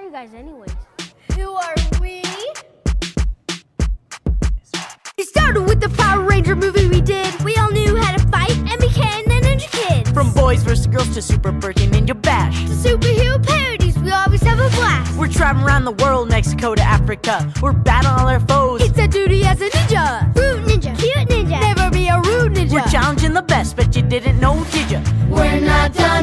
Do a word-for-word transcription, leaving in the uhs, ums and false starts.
you guys anyways? Who are we? It started with the Power Ranger movie we did. We all knew how to fight and became the Ninja Kids. From Boys versus Girls to Super Bird and Ninja Bash. To superhero parodies, we always have a blast. We're traveling around the world, Mexico to Africa. We're battling all our foes. It's our duty as a ninja. Rude ninja, cute ninja, never be a rude ninja. We're challenging the best, but you didn't know, did ya? We're not done.